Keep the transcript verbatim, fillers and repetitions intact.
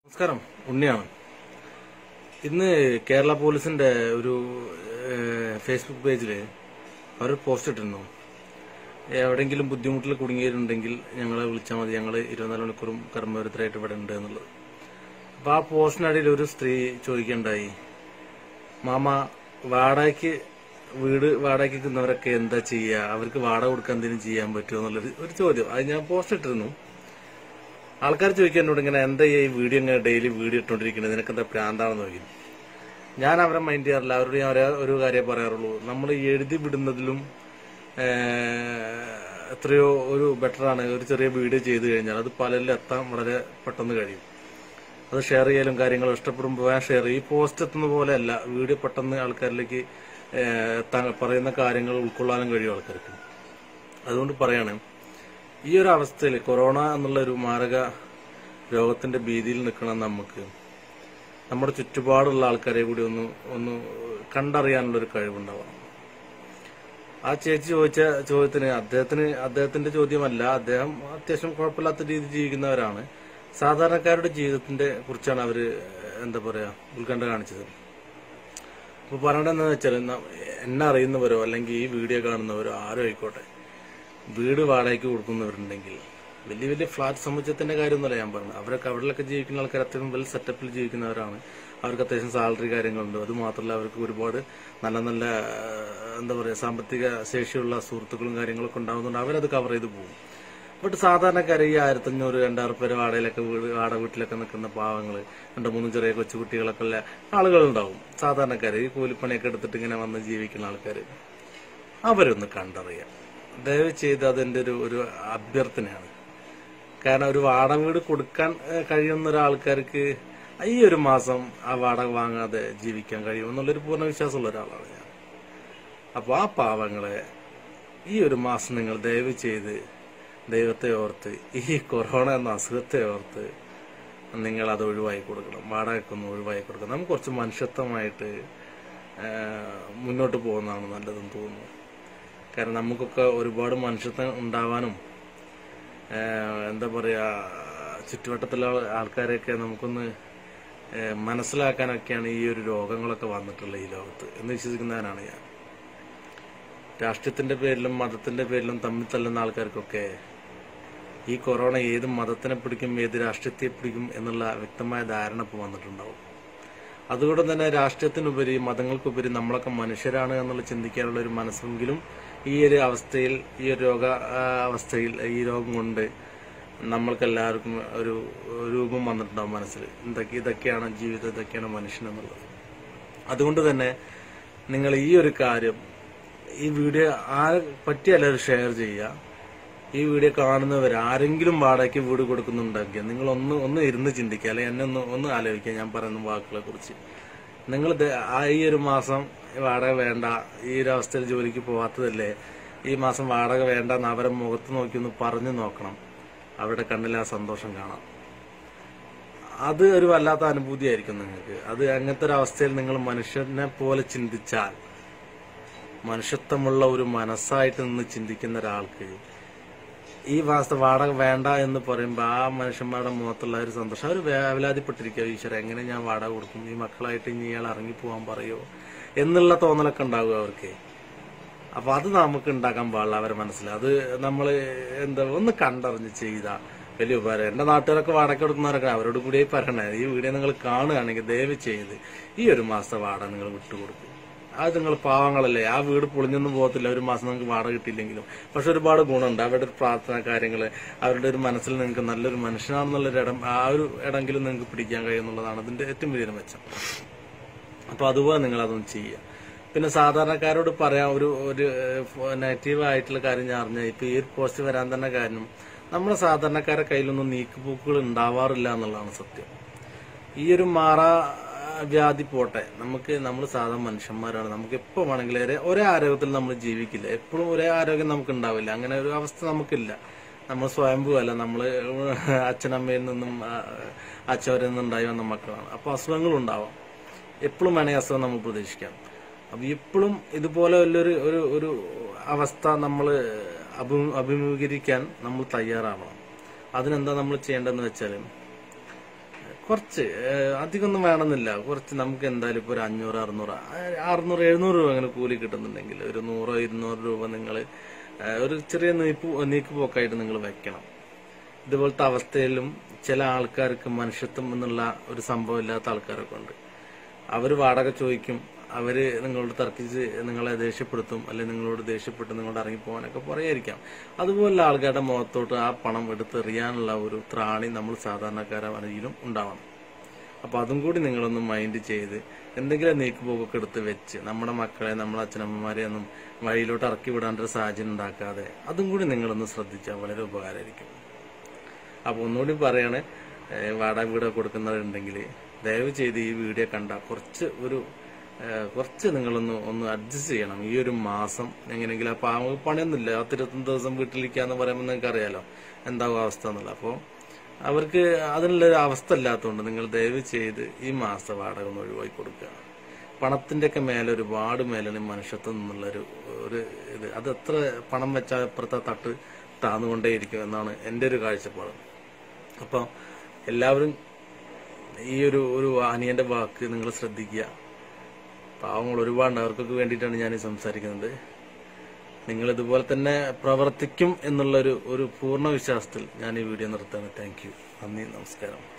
നമസ്കാരം, ഉണ്ണിയാണ്. ഇന്ന് കേരള പോലീസിന്റെ ഒരു ഫേസ്ബുക്ക് പേജിൽ അവർ പോസ്റ്റ് ഇട്ടിരുന്നു. എവിടെയെങ്കിലും ബുദ്ധിമുട്ടിൽ കുടുങ്ങിയിട്ടുണ്ടെങ്കിൽ ഞങ്ങളെ വിളിച്ചാൽ മതി, ഞങ്ങൾ ഇരുപത്തിനാല് മണിക്കൂറും കർമ്മവിരുദ്ധരായിട്ട് ഇവിടെ ഉണ്ട് എന്നുള്ളത്. അപ്പോൾ ആ പോസ്റ്റിനിടയിൽ ഒരു സ്ത്രീ ചോദിക്കേണ്ടായി, മാമ വാടകയ്ക്ക് വീട് വാടകയ്ക്ക് നിൽക്കുന്നവരൊക്കെ എന്താ ചെയ്യുക, അവർക്ക് വാടക കൊടുക്കാൻ എന്തെങ്കിലും ചെയ്യാൻ പറ്റുമോ എന്നുള്ളൊരു ഒരു ചോദ്യം. അത് ഞാൻ പോസ്റ്റ് ഇട്ടിരുന്നു. ആൾക്കാർ ചോദിക്കാൻ എന്നോട് ഇങ്ങനെ എന്താ ഈ വീഡിയോ ഇങ്ങനെ ഡെയിലി വീഡിയോ ഇട്ടുകൊണ്ടിരിക്കുന്നത്, നിനക്ക് എന്താ പ്രാന്താണെന്ന് ചോദിക്കും. ഞാൻ അവരെ മൈൻഡ് ചെയ്യാറില്ല. അവരോട് ഞാൻ ഒരേ ഒരു കാര്യം പറയാറുള്ളൂ, നമ്മൾ എഴുതി വിടുന്നതിലും എത്രയോ ഒരു ബെറ്ററാണ് ഒരു ചെറിയ വീഡിയോ ചെയ്തു കഴിഞ്ഞാൽ അത് പലരിലും എത്താൻ വളരെ പെട്ടെന്ന് കഴിയും. അത് ഷെയർ ചെയ്യലും കാര്യങ്ങളും ഇഷ്ടപ്പെടുമ്പോൾ ഞാൻ ഷെയർ ചെയ്യും. ഈ പോസ്റ്റ് എത്തുന്ന പോലെ അല്ല, വീഡിയോ പെട്ടെന്ന് ആൾക്കാരിലേക്ക് എത്താൻ പറയുന്ന കാര്യങ്ങൾ ഉൾക്കൊള്ളാനും കഴിയും ആൾക്കാർക്ക്. അതുകൊണ്ട് പറയാണ്, ഈ ഒരു അവസ്ഥയിൽ കൊറോണ എന്നുള്ള ഒരു മാരക രോഗത്തിന്റെ ഭീതിയിൽ നിൽക്കണം നമുക്ക് നമ്മുടെ ചുറ്റുപാടുള്ള ആൾക്കാരെ കൂടി ഒന്ന് ഒന്ന് കണ്ടറിയാനുള്ളൊരു കഴിവുണ്ടാവണം. ആ ചേച്ചി ചോദിച്ച ചോദ്യത്തിന് അദ്ദേഹത്തിന് അദ്ദേഹത്തിന്റെ ചോദ്യമല്ല, അദ്ദേഹം അത്യാവശ്യം കുഴപ്പമില്ലാത്ത രീതിയിൽ ജീവിക്കുന്നവരാണ്. സാധാരണക്കാരുടെ ജീവിതത്തിന്റെ കുറിച്ചാണ് അവര് എന്താ പറയാ ഉത്കണ്ഠ കാണിച്ചത്. അപ്പൊ പറയണെന്ന് വെച്ചാൽ, എന്നെ അറിയുന്നവരോ അല്ലെങ്കിൽ ഈ വീഡിയോ കാണുന്നവരോ ആരോ ആയിക്കോട്ടെ, വീട് വാടകയ്ക്ക് കൊടുക്കുന്നവരുണ്ടെങ്കിൽ വലിയ വലിയ ഫ്ലാറ്റ് സമുച്ചയത്തിന്റെ കാര്യമൊന്നുമല്ല ഞാൻ പറഞ്ഞത്. അവരൊക്കെ അവിടെയൊക്കെ ജീവിക്കുന്ന ആൾക്കാർ അത്രയും വെൽ സെറ്റപ്പിൽ ജീവിക്കുന്നവരാണ്. അവർക്ക് അത്യാവശ്യം സാലറി കാര്യങ്ങളുണ്ട്. അത് മാത്രമല്ല, അവർക്ക് ഒരുപാട് നല്ല നല്ല എന്താ പറയുക സാമ്പത്തിക ശേഷിയുള്ള സുഹൃത്തുക്കളും കാര്യങ്ങളൊക്കെ ഉണ്ടാകുന്നുണ്ട്. അവരത് കവർ ചെയ്ത് പോകും. ബട്ട് സാധാരണക്കാരെ ഈ ആയിരത്തഞ്ഞൂറ് രണ്ടായിരം പേര് വാടകയിലൊക്കെ വീട് വാടക വീട്ടിലൊക്കെ നിൽക്കുന്ന പാവങ്ങള്, രണ്ടു മൂന്നും ചെറിയ കൊച്ചുകുട്ടികളൊക്കെ ഉള്ള ആളുകളുണ്ടാവും. സാധാരണക്കാര് ഈ കൂലിപ്പണിയൊക്കെ എടുത്തിട്ട് ഇങ്ങനെ വന്ന് ജീവിക്കുന്ന ആൾക്കാര്, അവരൊന്ന് കണ്ടറിയാം. ദയവ് ചെയ്ത് അതെന്റെ ഒരു ഒരു അഭ്യർത്ഥനയാണ്. കാരണം ഒരു വാടക വീട് കൊടുക്കാൻ കഴിയുന്ന ഒരാൾക്കാർക്ക് ഈ ഒരു മാസം ആ വാടക വാങ്ങാതെ ജീവിക്കാൻ കഴിയും എന്നുള്ളൊരു പൂർണ്ണ വിശ്വാസമുള്ള ഒരാളാണ് ഞാൻ. അപ്പൊ ആ പാവങ്ങളെ ഈ ഒരു മാസം നിങ്ങൾ ദയവ് ചെയ്ത് ദൈവത്തെ ഓർത്ത്, ഈ കൊറോണ എന്ന അസുഖത്തെ ഓർത്ത് നിങ്ങൾ അത് ഒഴിവാക്കി കൊടുക്കണം. വാടകയ്ക്കൊന്ന് ഒഴിവാക്കി കൊടുക്കണം. നമുക്ക് കുറച്ച് മനുഷ്യത്വമായിട്ട് മുന്നോട്ട് പോകുന്നതാണ് നല്ലതെന്ന് തോന്നുന്നു. കാരണം നമുക്കൊക്കെ ഒരുപാട് മനുഷ്യത്വം ഉണ്ടാവാനും എന്താ പറയാ ചുറ്റുവട്ടത്തുള്ള ആൾക്കാരെയൊക്കെ നമുക്കൊന്ന് മനസ്സിലാക്കാനൊക്കെയാണ് ഈ ഒരു രോഗങ്ങളൊക്കെ വന്നിട്ടുള്ളത് ഈ ലോകത്ത് എന്ന് വിശ്വസിക്കുന്നവനാണ് ഞാൻ. രാഷ്ട്രീയത്തിന്റെ പേരിലും മതത്തിന്റെ പേരിലും തമ്മിൽ തല്ലുന്ന ആൾക്കാർക്കൊക്കെ ഈ കൊറോണ ഏത് മതത്തിനെ പിടിക്കും ഏത് രാഷ്ട്രീയത്തെ പിടിക്കും എന്നുള്ള വ്യക്തമായ ധാരണ ഇപ്പോൾ വന്നിട്ടുണ്ടാവും. അതുകൊണ്ട് തന്നെ രാഷ്ട്രീയത്തിനുപരി മതങ്ങൾക്കുപരി നമ്മളൊക്കെ മനുഷ്യരാണ് എന്നുള്ള ചിന്തിക്കാനുള്ള ഒരു മനസ്സെങ്കിലും ഈ ഒരു അവസ്ഥയിൽ, ഈ ഒരു രോഗ അവസ്ഥയിൽ, ഈ രോഗം കൊണ്ട് നമ്മൾക്ക് എല്ലാവർക്കും ഒരു രൂപം വന്നിട്ടുണ്ടാവും മനസ്സിൽ. എന്തൊക്കെ ഇതൊക്കെയാണ് ജീവിതം, ഇതൊക്കെയാണ് മനുഷ്യൻ എന്നുള്ളത്. അതുകൊണ്ട് തന്നെ നിങ്ങൾ ഈ ഒരു കാര്യം, ഈ വീഡിയോ ആരെ പറ്റിയല്ല ഷെയർ ചെയ്യുക. ഈ വീഡിയോ കാണുന്നവർ ആരെങ്കിലും വാടകയ്ക്ക് വീട് കൊടുക്കുന്നുണ്ടെങ്കിൽ നിങ്ങൾ ഒന്ന് ഒന്ന് ഇരുന്ന് ചിന്തിക്കുക, അല്ലെങ്കിൽ എന്നെ ഒന്ന് ഒന്ന് ആലോചിക്കുക ഞാൻ പറയുന്ന വാക്കുകളെ കുറിച്ച്. നിങ്ങൾ ഈ ഒരു മാസം വാടക വേണ്ട, ഈ ഒരു അവസ്ഥയിൽ ജോലിക്ക് പോവാത്തതല്ലേ, ഈ മാസം വാടക വേണ്ട എന്ന് അവരെ മുഖത്ത് നോക്കി ഒന്ന് പറഞ്ഞു നോക്കണം. അവരുടെ കണ്ണിൽ ആ സന്തോഷം കാണാം. അത് ഒരു വല്ലാത്ത അനുഭൂതിയായിരിക്കും നിങ്ങൾക്ക്. അത് അങ്ങനത്തെ ഒരു അവസ്ഥയിൽ നിങ്ങൾ മനുഷ്യനെ പോലെ ചിന്തിച്ചാൽ, മനുഷ്യത്വമുള്ള ഒരു മനസ്സായിട്ട് നിന്ന് ചിന്തിക്കുന്ന ഒരാൾക്ക് ഈ മാസത്തെ വാടക വേണ്ട എന്ന് പറയുമ്പോൾ ആ മനുഷ്യന്മാരുടെ മുഖത്തുള്ള ഒരു സന്തോഷം, അവർ വേവലാതിപ്പെട്ടിരിക്കുക, ഈശ്വര എങ്ങനെ ഞാൻ വാടക കൊടുക്കും, ഈ മക്കളായിട്ട് ഇനി ഇയാൾ ഇറങ്ങിപ്പോവാൻ പറയുമോ എന്നുള്ള തോന്നലൊക്കെ ഉണ്ടാവുക അവർക്ക്. അപ്പൊ അത് നമുക്ക് ഉണ്ടാക്കാൻ പാടില്ല അവരെ മനസ്സിൽ. അത് നമ്മൾ എന്താ ഒന്ന് കണ്ടറിഞ്ഞ് ചെയ്താ വലിയ ഉപകാരം. എന്റെ നാട്ടുകാരൊക്കെ വാടക കൊടുക്കുന്നവരൊക്കെ അവരോട് കൂടി പറയണേ, ഈ വീഡിയോ നിങ്ങൾ കാണുകയാണെങ്കിൽ ദയവ് ചെയ്ത് ഈ ഒരു മാസത്തെ വാടക നിങ്ങൾ വിട്ടുകൊടുക്കും. അത് നിങ്ങൾ പാവങ്ങളല്ലേ, ആ വീട് പൊളിഞ്ഞൊന്നും പോകത്തില്ല ഒരു മാസം നിങ്ങൾക്ക് വാടക കിട്ടിയില്ലെങ്കിലും. പക്ഷെ ഒരുപാട് ഗുണമുണ്ട്. അവരുടെ ഒരു പ്രാർത്ഥന കാര്യങ്ങള്, അവരുടെ ഒരു മനസ്സിൽ നിങ്ങൾക്ക് നല്ലൊരു മനുഷ്യനാണെന്നുള്ളൊരു ഇടം, ആ ഒരു ഇടമെങ്കിലും നിങ്ങൾക്ക് പിടിക്കാൻ കഴിയുന്നുള്ളതാണ് അതിന്റെ ഏറ്റവും വലിയൊരു മെച്ചം. അപ്പൊ അതുപോലെ നിങ്ങൾ അതൊന്നും ചെയ്യുക. പിന്നെ സാധാരണക്കാരോട് പറയാൻ ഒരു ഒരു നെഗറ്റീവ് ആയിട്ടുള്ള കാര്യം ഞാൻ അറിഞ്ഞാൽ, ഇപ്പൊ ഈ ഒരു പോസ്റ്റ് വരാൻ തന്നെ കാരണം നമ്മുടെ സാധാരണക്കാരുടെ കയ്യിലൊന്നും നീക്കുപോക്കുകൾ ഉണ്ടാവാറില്ല എന്നുള്ളതാണ് സത്യം. ഈ ഒരു മാറാ വ്യാധി പോട്ടെ, നമുക്ക് നമ്മൾ സാധാരണ മനുഷ്യന്മാരാണ്. നമുക്ക് എപ്പോ വേണമെങ്കിലും ഒരേ ആരോഗ്യത്തിൽ നമ്മൾ ജീവിക്കില്ല. എപ്പോഴും ഒരേ ആരോഗ്യം നമുക്ക് ഉണ്ടാവില്ല. അങ്ങനെ ഒരു അവസ്ഥ നമുക്കില്ല. നമ്മൾ സ്വയംഭൂ അല്ല, നമ്മള് അച്ഛനമ്മയിൽ നിന്നും അച്ഛവരിൽ നിന്നും ഉണ്ടായി വന്ന മക്കളാണ്. അപ്പൊ അസുഖങ്ങളുണ്ടാവാം. എപ്പോഴും വേണമെങ്കിൽ അസുഖം നമ്മൾ പ്രതീക്ഷിക്കാം. അപ്പൊ എപ്പോഴും ഇതുപോലെ ഉള്ളൊരു ഒരു ഒരു അവസ്ഥ നമ്മൾ അഭിമുഖീകരിക്കാൻ നമ്മൾ തയ്യാറാണോ? അതിനെന്താ നമ്മൾ ചെയ്യേണ്ടതെന്ന് വെച്ചാൽ, കുറച്ച് അധികമൊന്നും വേണമെന്നില്ല. കുറച്ച് നമുക്ക് എന്തായാലും ഇപ്പൊ ഒരു അഞ്ഞൂറ് അറുന്നൂറ് അറുന്നൂറ് എഴുന്നൂറ് രൂപ അങ്ങനെ കൂലി കിട്ടുന്നുണ്ടെങ്കിൽ ഒരു നൂറോ ഇരുന്നൂറ് രൂപ നിങ്ങൾ ഒരു ചെറിയ നീപ്പ് നീക്ക് പോക്കായിട്ട് നിങ്ങൾ വെക്കണം. ഇതുപോലത്തെ അവസ്ഥയിലും ചില ആൾക്കാർക്ക് മനുഷ്യത്വം എന്നുള്ള ഒരു സംഭവം ഇല്ലാത്ത ആൾക്കാരൊക്കെ ഉണ്ട്. അവര് വാടക ചോദിക്കും, അവര് നിങ്ങളോട് തർക്കിച്ച് നിങ്ങളെ ദേഷ്യപ്പെടുത്തും, അല്ലെങ്കിൽ നിങ്ങളോട് ദേഷ്യപ്പെട്ട് നിങ്ങളോട് ഇറങ്ങിപ്പോകാനൊക്കെ പറയായിരിക്കാം. അതുപോലുള്ള ആൾക്കാരുടെ മുഖത്തോട്ട് ആ പണം എടുത്തെറിയാനുള്ള ഒരു ത്രാണി നമ്മൾ സാധാരണക്കാരും ഉണ്ടാവണം. അപ്പൊ അതും കൂടി നിങ്ങളൊന്ന് മൈൻഡ് ചെയ്ത് എന്തെങ്കിലും നീക്കുപോക്കൊക്കെ എടുത്ത് വെച്ച് നമ്മുടെ മക്കളെ നമ്മളെ അച്ഛനമ്മമാരെ ഒന്നും വഴിയിലോട്ട് ഇറക്കി വിടാൻ ഒരു സാഹചര്യം ഉണ്ടാക്കാതെ അതും കൂടി നിങ്ങളൊന്ന് ശ്രദ്ധിച്ചാൽ വളരെ ഉപകാരമായിരിക്കും. അപ്പൊ ഒന്നുകൂടി പറയാണ്, വാടക വീടൊക്കെ കൊടുക്കുന്നവരുണ്ടെങ്കിൽ ദയവ് ചെയ്ത് ഈ വീഡിയോ കണ്ട കുറച്ച് ഒരു കുറച്ച് നിങ്ങളൊന്ന് ഒന്ന് അഡ്ജസ്റ്റ് ചെയ്യണം. ഈ ഒരു മാസം എങ്ങനെയെങ്കിലും അപ്പൊ പണിയൊന്നുമില്ല, പത്തിരുപത്തൊന്ന് ദിവസം വീട്ടിലിരിക്കാന്ന് പറയുമ്പോൾ നിങ്ങൾക്ക് അറിയാലോ എന്താകും അവസ്ഥ എന്നുള്ളത്. അപ്പോൾ അവർക്ക് അതിനുള്ളൊരു അവസ്ഥ ഇല്ലാത്തതുകൊണ്ട് നിങ്ങൾ ദയവ് ചെയ്ത് ഈ മാസ വാടക ഒന്ന് ഒഴിവാക്കി കൊടുക്കുക. പണത്തിന്റെ ഒക്കെ മേലെ ഒരുപാട് മേലാണ് മനുഷ്യത്വം എന്നുള്ളൊരു ഒരു ഇത്. അത് എത്ര പണം വെച്ചാൽ അപ്പുറത്തെ തട്ട് താന്നുകൊണ്ടേയിരിക്കും എന്നാണ് എൻ്റെ ഒരു കാഴ്ചപ്പാട്. അപ്പോൾ എല്ലാവരും ഈ ഒരു ഒരു അനിയന്റെ വാക്ക് നിങ്ങൾ ശ്രദ്ധിക്കുക. പാവങ്ങൾ ഒരുപാടുണ്ട്, അവർക്കൊക്കെ വേണ്ടിയിട്ടാണ് ഞാൻ സംസാരിക്കുന്നത്. നിങ്ങൾ ഇതുപോലെ തന്നെ പ്രവർത്തിക്കും എന്നുള്ളൊരു ഒരു പൂർണ്ണ വിശ്വാസത്തിൽ ഞാൻ ഈ വീഡിയോ നിർത്തുകയാണ്. താങ്ക് യു, നന്ദി, നമസ്കാരം.